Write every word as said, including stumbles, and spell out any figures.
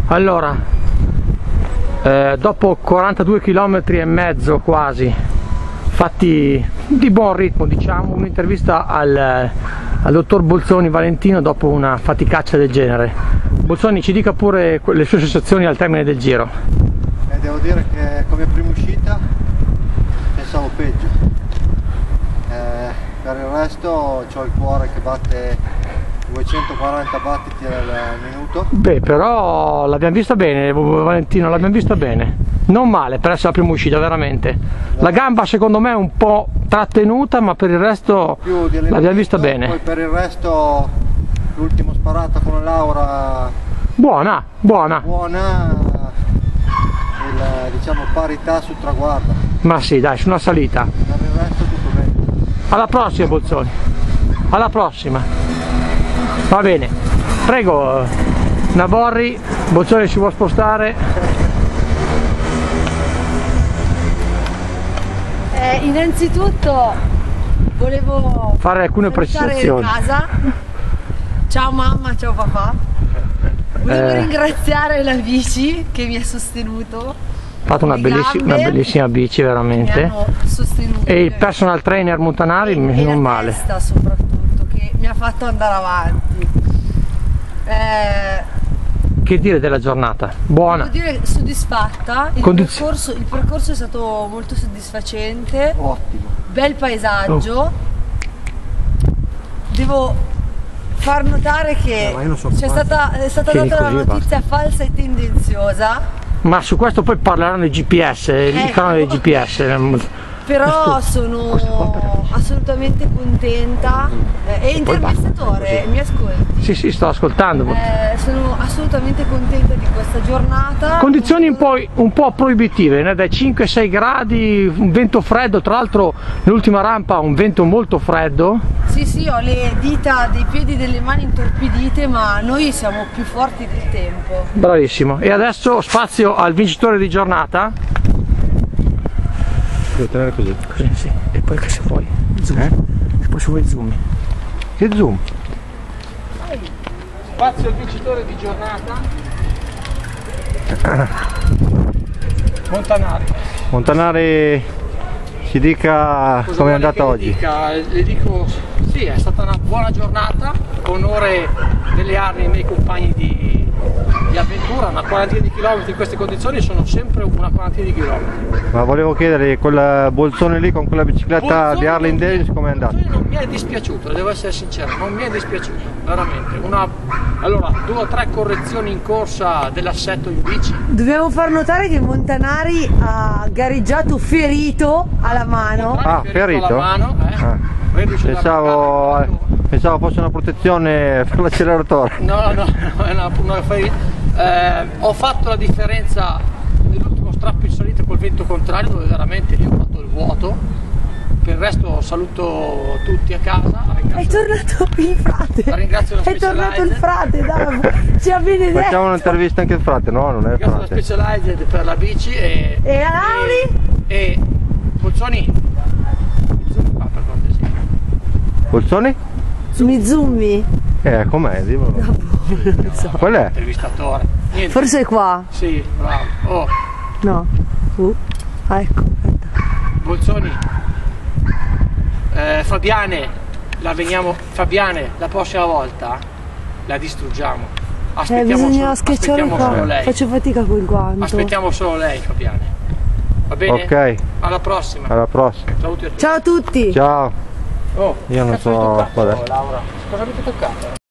Allora, eh, dopo quarantadue chilometri e mezzo quasi, fatti di buon ritmo, diciamo, un'intervista al, al dottor Bolzoni Valentino dopo una faticaccia del genere. Bolzoni, ci dica pure le sue sensazioni al termine del giro. Eh, devo dire che come prima uscita pensavo peggio, eh, per il resto ho il cuore che batte duecentoquaranta battiti al minuto. Beh, però l'abbiamo vista bene, Valentino, l'abbiamo vista bene, non male per essere la prima uscita, veramente. La gamba secondo me è un po' trattenuta, ma per il resto l'abbiamo vista bene. Poi per il resto l'ultima sparata con Laura buona, buona, buona, il, diciamo parità sul traguardo. Ma sì, dai, su una salita. Per il resto tutto bene. Alla prossima, Bolzoni, alla prossima. Va bene, prego Naborri, Bolzoni si può spostare. Eh, innanzitutto volevo fare alcune precisazioni. Casa. Ciao mamma, ciao papà. Volevo eh. ringraziare la bici che mi ha sostenuto. Ha fatto una, bellissi una bellissima bici, veramente. E il personal trainer Montanari, e, non e male. La testa soprattutto, che mi ha fatto andare avanti. Eh, che dire della giornata? Buona? Devo dire soddisfatta, il, Condiz percorso, il percorso è stato molto soddisfacente. Ottimo. Bel paesaggio. Oh. Devo far notare che no, so c'è stata, è stata Tieni data una notizia basta. falsa e tendenziosa. Ma su questo poi parleranno i G P S, ecco. Il canale dei G P S. Però sono assolutamente contenta. Eh, e intervistatore, mi ascolti? Sì, sì, sto ascoltando. Eh, sono assolutamente contenta di questa giornata. Condizioni un po', un po' proibitive, né? Dai cinque sei gradi, un vento freddo, tra l'altro l'ultima rampa un vento molto freddo. Sì, sì, ho le dita dei piedi e delle mani intorpidite, ma noi siamo più forti del tempo. Bravissimo. E adesso spazio al vincitore di giornata. Devo tenere così. Così, sì. E poi che se vuoi zoom. Eh? E poi se vuoi zoom. Che zoom? Spazio al vincitore di giornata. Montanari. Montanari, ci dica come è andata oggi. Dica? Le dico, sì, è stata una buona giornata, onore delle armi ai miei compagni di, di avventura. Una quarantina di chilometri in queste condizioni sono sempre una quarantina di chilometri. Ma volevo chiedere, quel Bolzone lì con quella bicicletta Bolzone di Harley Davidson come è andata? Non mi è dispiaciuto, devo essere sincero, non mi è dispiaciuto, veramente. Una, allora, due o tre correzioni in corsa dell'assetto in bici. Dobbiamo far notare che Montanari ha gareggiato ferito alla mano. Ah, ferito? Alla mano, eh. Ah. Pensavo, pensavo fosse una protezione per l'acceleratore. No, no, no, è una, una ferita. Eh, ho fatto la differenza nell'ultimo strappo in salita col vento contrario, dove veramente lì ho fatto il vuoto. Per il resto saluto tutti a casa. È tornato il frate. La ringrazio la È tornato il frate, dai. Ci ha benedetto. Facciamo un'intervista anche al frate, no? Non è il ringrazio frate. la Specialized per la bici e. E a Lauri? E. e Bolzoni. Qua per cortesia. Bolzoni? Mizumi? Eh, com'è? Dimmelo. No, non so. Qual è? Intervistatore. Niente. Forse è qua. Sì, bravo. Oh. No. Uh. Ah, ecco. Bolzoni. Eh, Fabiane, la veniamo. Fabiane, la prossima volta la distruggiamo. Aspettiamo eh, bisogna solo, schiacciare aspettiamo qua. solo lei. Faccio fatica con quanto. Aspettiamo solo lei, Fabiane. Va bene? Ok. Alla prossima. Alla prossima. Saluti a tutti. Ciao a tutti. Ciao. Oh, io non so. Laura, Vabbè. cosa avete toccato?